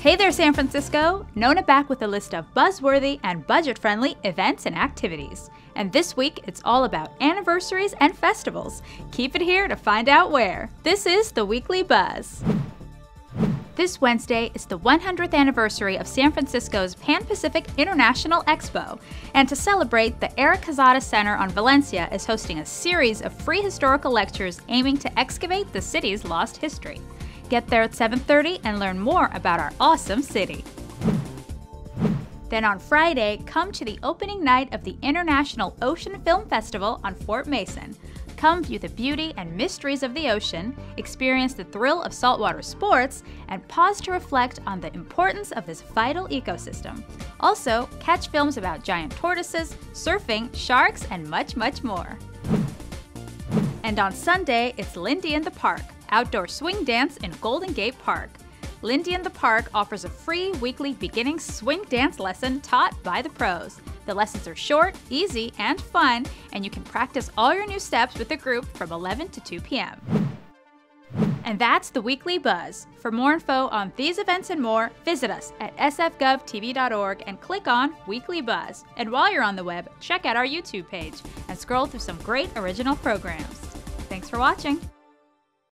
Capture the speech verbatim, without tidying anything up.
Hey there, San Francisco! Nona back with a list of buzzworthy and budget-friendly events and activities. And this week, it's all about anniversaries and festivals. Keep it here to find out where. This is the Weekly Buzz. This Wednesday is the one hundredth anniversary of San Francisco's Pan-Pacific International Expo, and to celebrate, the Eric Casada Center on Valencia is hosting a series of free historical lectures aiming to excavate the city's lost history. Get there at seven thirty and learn more about our awesome city. Then on Friday, come to the opening night of the International Ocean Film Festival on Fort Mason. Come view the beauty and mysteries of the ocean, experience the thrill of saltwater sports, and pause to reflect on the importance of this vital ecosystem. Also, catch films about giant tortoises, surfing, sharks, and much, much more. And on Sunday, it's Lindy in the Park, outdoor swing dance in Golden Gate Park. Lindy in the Park offers a free weekly beginning swing dance lesson taught by the pros. The lessons are short, easy, and fun, and you can practice all your new steps with the group from eleven to two p m And that's the Weekly Buzz. For more info on these events and more, visit us at S F gov T V dot org and click on Weekly Buzz. And while you're on the web, check out our YouTube page and scroll through some great original programs. Thanks for watching.